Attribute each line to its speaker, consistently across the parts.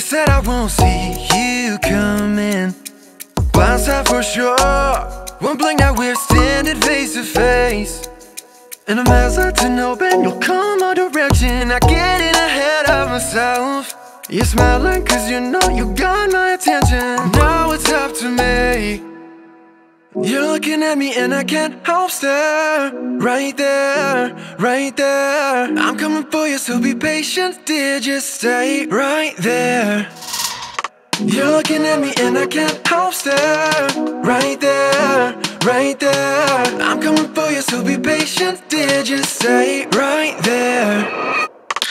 Speaker 1: said I won't see you coming. Blindside for sure. One blink now we're standing face to face. And I'm hesitant to open, you'll come my direction. I get in ahead of myself. You're smiling cause you know you got my attention. Now it's up to me. You're looking at me and I can't help stare. Right there, right there. I'm coming for you, so be patient, dear, just stay right there. You're looking at me and I can't help stare. Right there, right there. I'm coming for you, so be patient, dear, just stay right there.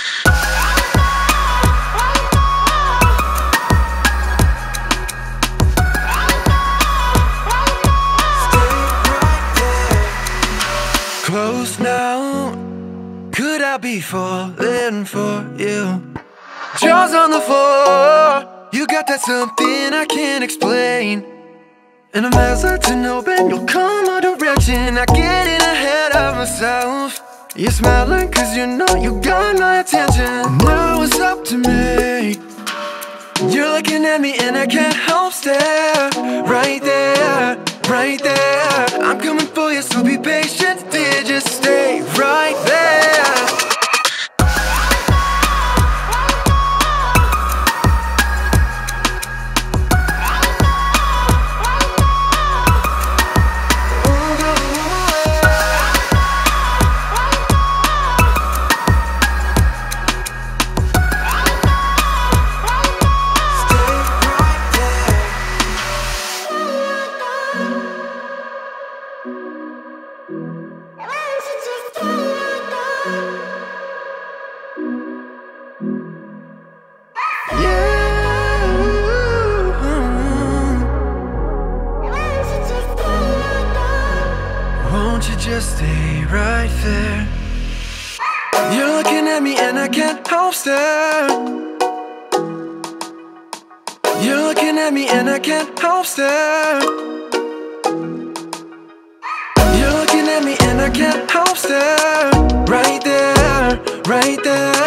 Speaker 1: Close now, could I be falling for you? Jaws on the floor, you got that something I can't explain. And I'm hesitant to open, you'll come my direction. I get in ahead of myself. You're smiling cause you know you got my attention. Now it's up to me. You're looking at me and I can't help stare. Right there, right there. I'm coming for you, so be patient, dear, just stay right there. Won't you just stay right there? You're looking at me and I can't help stare. You're looking at me and I can't help stare. You're looking at me and I can't help stare. Right there, right there.